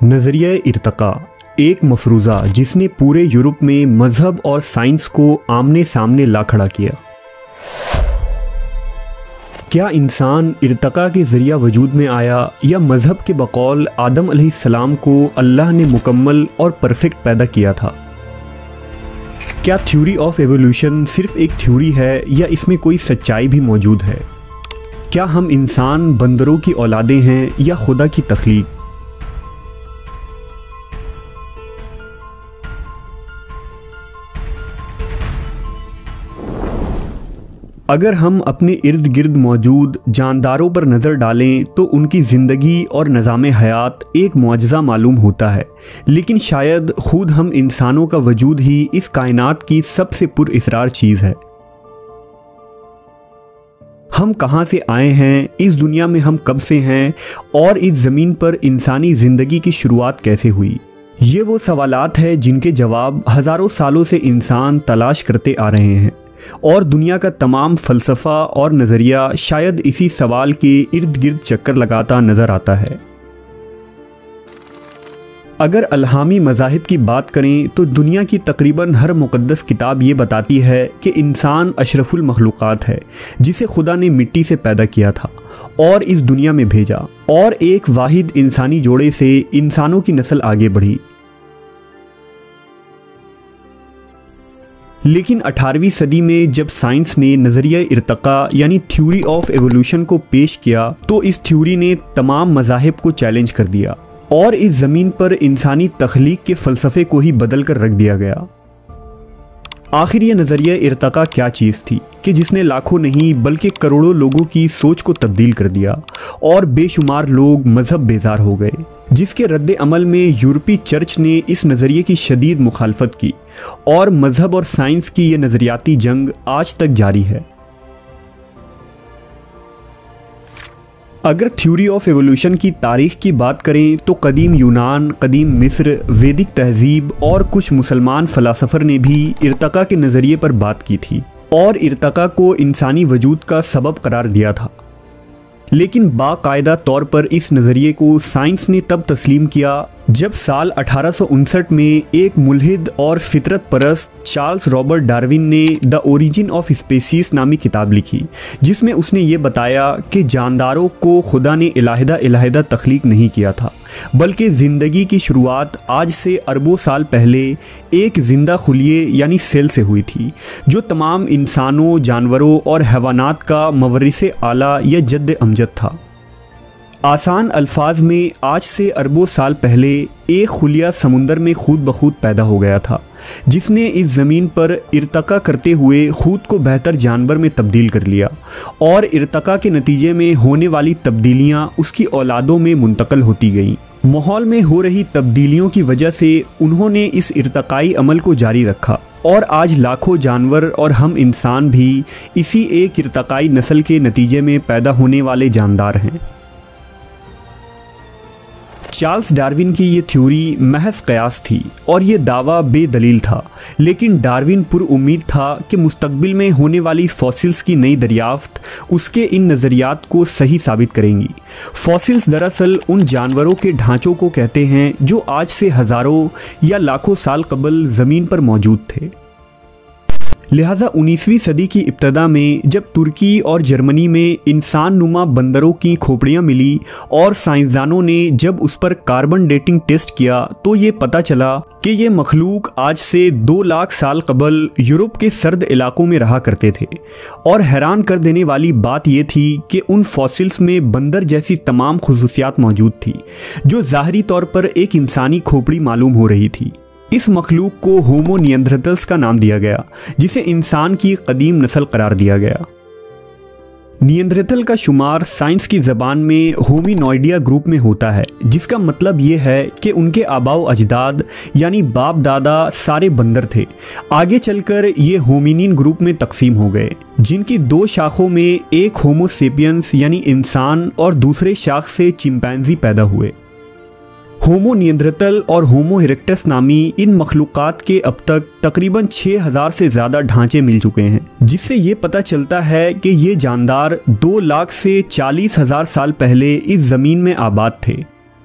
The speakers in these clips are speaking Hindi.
नज़रिया इर्तका एक मफरूज़ा जिसने पूरे यूरोप में मज़हब और साइंस को आमने सामने ला खड़ा किया। क्या इंसान इर्तका के ज़रिया वजूद में आया या मज़हब के बकौल आदम अलैहिस्सलाम को अल्लाह ने मुकम्मल और परफेक्ट पैदा किया था? क्या थ्योरी ऑफ एवोल्यूशन सिर्फ एक थ्योरी है या इसमें कोई सच्चाई भी मौजूद है? क्या हम इंसान बंदरों की औलादें हैं या खुदा की तख्लीक? अगर हम अपने इर्द गिर्द मौजूद जानदारों पर नज़र डालें तो उनकी ज़िंदगी और निज़ाम हयात एक मुआजिज़ा मालूम होता है, लेकिन शायद खुद हम इंसानों का वजूद ही इस कायनात की सबसे पुरअसरार चीज़ है। हम कहाँ से आए हैं, इस दुनिया में हम कब से हैं और इस ज़मीन पर इंसानी ज़िंदगी की शुरुआत कैसे हुई? ये वो सवालात हैं जिनके जवाब हज़ारों सालों से इंसान तलाश करते आ रहे हैं और दुनिया का तमाम फ़लसफ़ा और नज़रिया शायद इसी सवाल के इर्द गिर्द चक्कर लगाता नज़र आता है। अगर अलहामी मज़ाहिब की बात करें तो दुनिया की तकरीबन हर मुक़द्दस किताब ये बताती है कि इंसान अशरफुल मखलूक़ात है जिसे खुदा ने मिट्टी से पैदा किया था और इस दुनिया में भेजा, और एक वाहिद इंसानी जोड़े से इंसानों की नस्ल आगे बढ़ी। लेकिन 18वीं सदी में जब साइंस ने नज़रिया इर्तका यानी थ्योरी ऑफ एवोल्यूशन को पेश किया तो इस थ्योरी ने तमाम मज़ाहिब को चैलेंज कर दिया और इस ज़मीन पर इंसानी तख्लीक के फ़लसफ़े को ही बदल कर रख दिया गया। आखिर ये नज़रिया इर्तका क्या चीज़ थी कि जिसने लाखों नहीं बल्कि करोड़ों लोगों की सोच को तब्दील कर दिया और बेशुमार लोग मज़हब बेजार हो गए, जिसके रद्द अमल में यूरोपीय चर्च ने इस नज़रिए की शदीद मुखालफत की और मज़हब और साइंस की ये नज़रियाती जंग आज तक जारी है। अगर थ्योरी ऑफ एवोल्यूशन की तारीख़ की बात करें तो कदीम यूनान, कदीम मिस्र, वैदिक तहज़ीब और कुछ मुसलमान फ़लसफ़र ने भी इर्तका के नज़रिए पर बात की थी और इर्तका को इंसानी वजूद का सबब करार दिया था। लेकिन बाकायदा तौर पर इस नज़रिए को साइंस ने तब तस्लीम किया जब साल 1859 में एक मुल्हिद और फितरत परस्त चार्ल्स रॉबर्ट डार्विन ने द ओरिजिन ऑफ स्पीसीज़ नामी किताब लिखी, जिसमें उसने ये बताया कि जानदारों को खुदा ने इलाहिदा तख्लीक नहीं किया था, बल्कि ज़िंदगी की शुरुआत आज से अरबों साल पहले एक ज़िंदा खुलिये यानी सेल से हुई थी, जो तमाम इंसानों, जानवरों और हैवानात का मवरिसे आला या जद्द अमजद था। आसान अल्फाज में आज से अरबों साल पहले एक खुलिया समुंदर में खुद ब खुद पैदा हो गया था, जिसने इस ज़मीन पर इर्तका करते हुए खुद को बेहतर जानवर में तब्दील कर लिया और इर्तका के नतीजे में होने वाली तब्दीलियां उसकी औलादों में मुंतकिल होती गईं। माहौल में हो रही तब्दीलियों की वजह से उन्होंने इस इर्तकाई अमल को जारी रखा और आज लाखों जानवर और हम इंसान भी इसी एक इर्तकाई नस्ल के नतीजे में पैदा होने वाले जानदार हैं। चार्ल्स डार्विन की ये थ्योरी महज कयास थी और ये दावा बेदलील था, लेकिन डार्विन पुरउम्मीद था कि मुस्तकबिल में होने वाली फॉसिल्स की नई दरियाफ्त उसके इन नज़रियात को सही साबित करेंगी। फॉसिल्स दरअसल उन जानवरों के ढांचों को कहते हैं जो आज से हज़ारों या लाखों साल कबल ज़मीन पर मौजूद थे। लिहाजा 19वीं सदी की इब्तदा में जब तुर्की और जर्मनी में इंसान नुमा बंदरों की खोपड़ियाँ मिली और साइंसदानों ने जब उस पर कार्बन डेटिंग टेस्ट किया तो ये पता चला कि ये मखलूक आज से 2 लाख साल कबल यूरोप के सर्द इलाकों में रहा करते थे। और हैरान कर देने वाली बात यह थी कि उन फॉसिल्स में बंदर जैसी तमाम खुसूसियात मौजूद थी जो ज़ाहरी तौर पर एक इंसानी खोपड़ी मालूम हो रही थी। इस मखलूक को होमो निएंडरथल्स का नाम दिया गया, जिसे इंसान की कदीम नस्ल करार दिया गया। निएंडरथल का शुमार साइंस की ज़बान में होमिनॉइडिया ग्रुप में होता है, जिसका मतलब ये है कि उनके आबाओ अजदाद यानी बाप दादा सारे बंदर थे। आगे चलकर ये होमिनिन ग्रुप में तकसीम हो गए, जिनकी 2 शाखों में एक होमो सेपियंस यानी इंसान और दूसरे शाख से चिंपैंजी पैदा हुए। होमो निएंडरथल और होमो इरेक्टस नामी इन मखलूक़ात के अब तक तकरीबन 6000 से ज़्यादा ढांचे मिल चुके हैं, जिससे ये पता चलता है कि ये जानदार 2 लाख से 40,000 साल पहले इस ज़मीन में आबाद थे।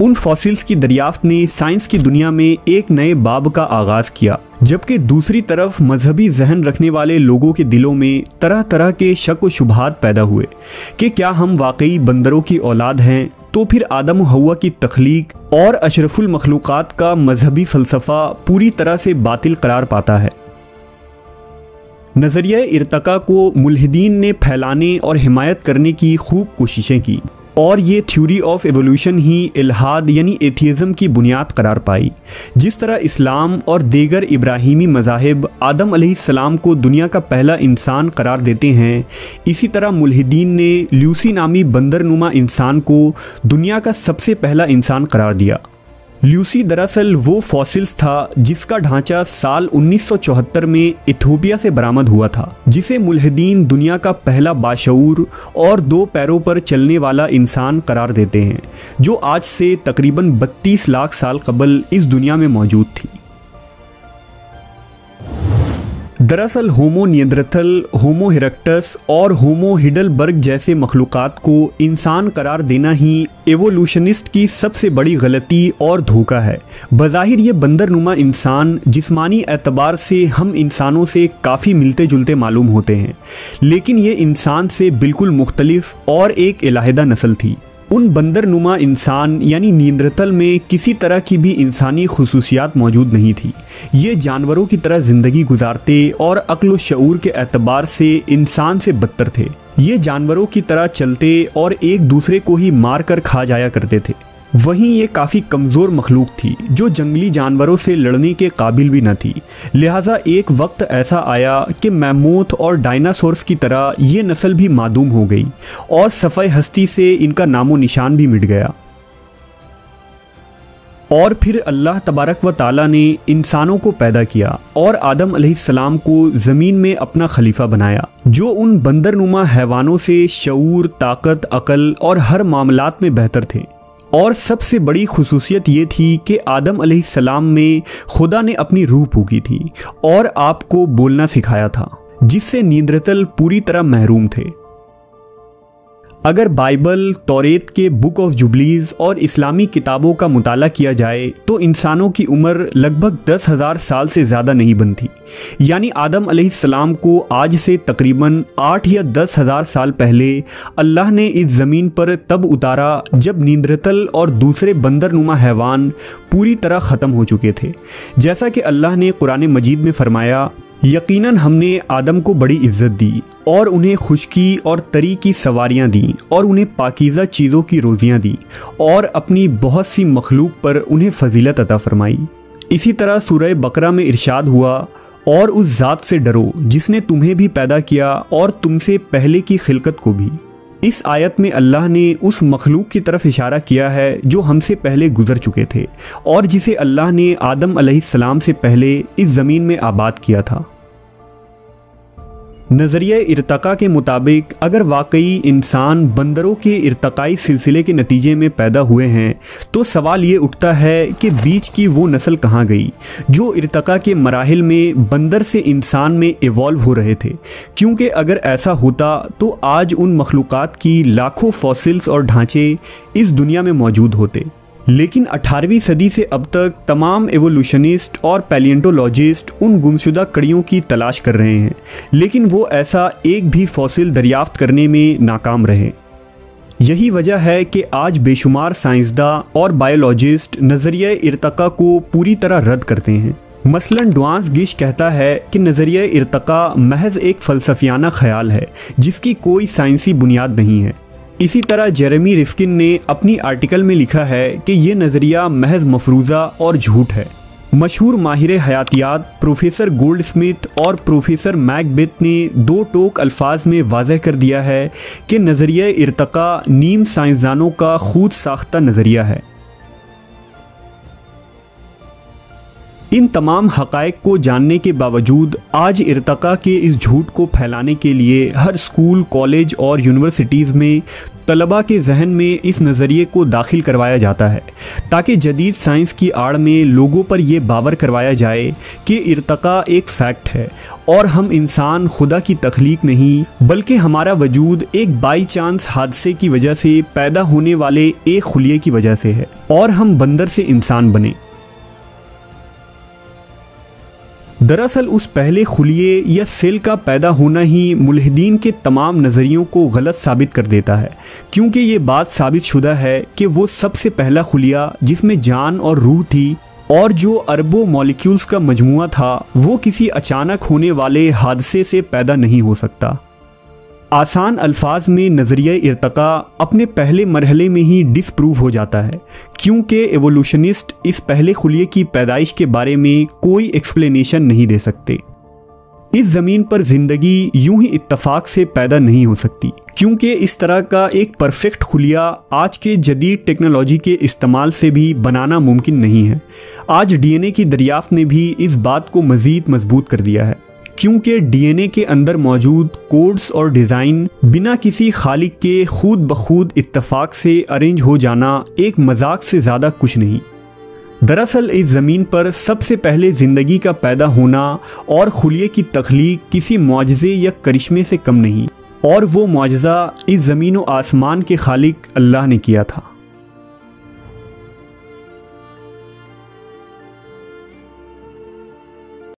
उन फॉसिल्स की दरियाफ्त ने साइंस की दुनिया में एक नए बाब का आगाज किया, जबकि दूसरी तरफ मजहबी जहन रखने वाले लोगों के दिलों में तरह तरह के शक व शुबहात पैदा हुए कि क्या हम वाकई बंदरों की औलाद हैं, तो फिर आदम व हव्वा की तख्लीक और अशरफुल मखलूक़ात का मजहबी फ़लसफ़ा पूरी तरह से बातिल करार पाता है। नज़रिया इर्तका को मुल्हिदीन ने फैलाने और हिमायत करने की खूब कोशिशें की और ये थ्योरी ऑफ एवोल्यूशन ही इल्हाद यानी एथियज़म की बुनियाद करार पाई। जिस तरह इस्लाम और दीगर इब्राहीमी मज़ाहिब आदम अलैहिस्सलाम को दुनिया का पहला इंसान करार देते हैं, इसी तरह मुल्हिदीन ने ल्यूसी नामी बंदरनुमा इंसान को दुनिया का सबसे पहला इंसान करार दिया। ल्यूसी दरअसल वो फॉसिल्स था जिसका ढांचा साल 1974 में इथियोपिया से बरामद हुआ था, जिसे मुल्हिदीन दुनिया का पहला बाशऊर और 2 पैरों पर चलने वाला इंसान करार देते हैं, जो आज से तकरीबन 32 लाख साल कबल इस दुनिया में मौजूद थी। दरअसल होमो निएंडरथल, होमो इरेक्टस और होमो हिडलबर्ग जैसे मखलूक़ात को इंसान करार देना ही एवोल्यूशनिस्ट की सबसे बड़ी गलती और धोखा है। बज़ाहिर ये बंदरनुमा इंसान जिस्मानी एतबार से हम इंसानों से काफ़ी मिलते जुलते मालूम होते हैं, लेकिन ये इंसान से बिल्कुल मुख्तलिफ और एक इलाहिदा नस्ल थी। उन बंदरनुमा इंसान यानी निएंडरथल में किसी तरह की भी इंसानी खुसूसियात मौजूद नहीं थी। ये जानवरों की तरह ज़िंदगी गुजारते और अक्ल व शऊर के एतबार से इंसान से बदतर थे। ये जानवरों की तरह चलते और एक दूसरे को ही मार कर खा जाया करते थे। वहीं ये काफ़ी कमज़ोर मखलूक थी जो जंगली जानवरों से लड़ने के काबिल भी न थी। लिहाजा एक वक्त ऐसा आया कि मैमूथ और डायनासोर्स की तरह ये नस्ल भी मादूम हो गई और सफ़े हस्ती से इनका नामो निशान भी मिट गया। और फिर अल्लाह तबारक व ताला ने इंसानों को पैदा किया और आदम अलैहिस्सलाम को ज़मीन में अपना खलीफा बनाया, जो उन बंदरनुमा हैवानों से शऊर, ताकत, अकल और हर मामलात में बेहतर थे। और सबसे बड़ी खुसूसियत ये थी कि आदम अलैहिस्सलाम में खुदा ने अपनी रूह फूंकी थी और आपको बोलना सिखाया था, जिससे निएंडरथल पूरी तरह महरूम थे। अगर बाइबल, तौरेत के बुक ऑफ जुबलीज़ और इस्लामी किताबों का मुताला किया जाए तो इंसानों की उम्र लगभग 10,000 साल से ज़्यादा नहीं बनती। यानी आदम अलैहिस्सलाम को आज से तकरीबन 8 या 10,000 साल पहले अल्लाह ने इस ज़मीन पर तब उतारा जब निएंडरथल और दूसरे बंदरनुमा हैवान पूरी तरह ख़त्म हो चुके थे। जैसा कि अल्लाह ने कुरान मजीद में फ़रमाया, यकीनन हमने आदम को बड़ी इज्जत दी और उन्हें खुशकी और तरी की सवारियाँ दी और उन्हें पाकीज़ा चीज़ों की रोज़ियाँ दी और अपनी बहुत सी मखलूक पर उन्हें फजीलत अता फरमाई। इसी तरह सूरह बकरा में इरशाद हुआ, और उस ज़ात से डरो जिसने तुम्हें भी पैदा किया और तुमसे पहले की खिलकत को भी। इस आयत में अल्लाह ने उस मखलूक की तरफ इशारा किया है जो हमसे पहले गुजर चुके थे और जिसे अल्लाह ने आदम अलैहिस्सलाम से पहले इस ज़मीन में आबाद किया था। नज़रिया इर्तका के मुताबिक अगर वाकई इंसान बंदरों के इर्तकाई सिलसिले के नतीजे में पैदा हुए हैं तो सवाल ये उठता है कि बीच की वो नस्ल कहाँ गई जो इर्तका के मराहिल में बंदर से इंसान में इवॉल्व हो रहे थे, क्योंकि अगर ऐसा होता तो आज उन मखलूक़ात की लाखों फॉसिल्स और ढांचे इस दुनिया में मौजूद होते। लेकिन 18वीं सदी से अब तक तमाम एवोल्यूशनिस्ट और पैलिएंटोलॉजिस्ट उन गुमशुदा कड़ियों की तलाश कर रहे हैं, लेकिन वो ऐसा एक भी फॉसिल दरियाफ्त करने में नाकाम रहे। यही वजह है कि आज बेशुमार साइंसदां और बायोलॉजिस्ट नज़रिया इर्तका को पूरी तरह रद्द करते हैं। मसलन ड्वांस गिश कहता है कि नज़रिया इर्तका महज एक फ़लसफ़ियाना ख्याल है जिसकी कोई साइंसी बुनियाद नहीं है। इसी तरह जेरेमी रिफ्किन ने अपनी आर्टिकल में लिखा है कि ये नज़रिया महज मफरूज़ा और झूठ है। मशहूर माहिर हयातियात प्रोफेसर गोल्डस्मिथ और प्रोफेसर मैकबेथ ने 2 टोक अल्फाज में वाज़ह कर दिया है कि नज़रिया इर्तका नीम साइंसदानों का खुद साख्ता नज़रिया है। इन तमाम हक़ाइक़ को जानने के बावजूद आज इर्तका के इस झूठ को फैलाने के लिए हर स्कूल, कॉलेज और यूनिवर्सिटीज़ में तलबा के जहन में इस नज़रिए को दाखिल करवाया जाता है ताकि जदीद साइंस की आड़ में लोगों पर यह बावर करवाया जाए कि इर्तका एक फ़ैक्ट है और हम इंसान खुदा की तख्लीक नहीं बल्कि हमारा वजूद एक बाई चांस हादसे की वजह से पैदा होने वाले एक खुलिये की वजह से है और हम बंदर से इंसान बने। दरअसल उस पहले खुलिये या सेल का पैदा होना ही मुल्हिदीन के तमाम नज़रियों को गलत साबित कर देता है, क्योंकि ये बात साबित शुदा है कि वो सबसे पहला खुलिया जिसमें जान और रूह थी और जो अरबों मॉलिक्यूल्स का मजमुआ था वो किसी अचानक होने वाले हादसे से पैदा नहीं हो सकता। आसान अल्फाज में नज़रिया इर्तका अपने पहले मरहले में ही डिसप्रूव हो जाता है, क्योंकि एवोल्यूशनिस्ट इस पहले खुलिये की पैदाइश के बारे में कोई एक्सप्लेनेशन नहीं दे सकते। इस ज़मीन पर ज़िंदगी यूं ही इत्तफाक से पैदा नहीं हो सकती, क्योंकि इस तरह का एक परफेक्ट खुलिया आज के जदीद टेक्नोलॉजी के इस्तेमाल से भी बनाना मुमकिन नहीं है। आज डीएनए की दरियाफ्त ने भी इस बात को मज़ीद मजबूत कर दिया है, क्योंकि डीएनए के अंदर मौजूद कोड्स और डिज़ाइन बिना किसी खालिक के खुद ब खुद इत्तफाक से अरेंज हो जाना एक मजाक से ज़्यादा कुछ नहीं। दरअसल इस ज़मीन पर सबसे पहले ज़िंदगी का पैदा होना और खुलिये की तख्लीक किसी मुआजिज़े या करिश्मे से कम नहीं, और वो मुआजिज़ा इस ज़मीन व आसमान के खालिक अल्लाह ने किया था।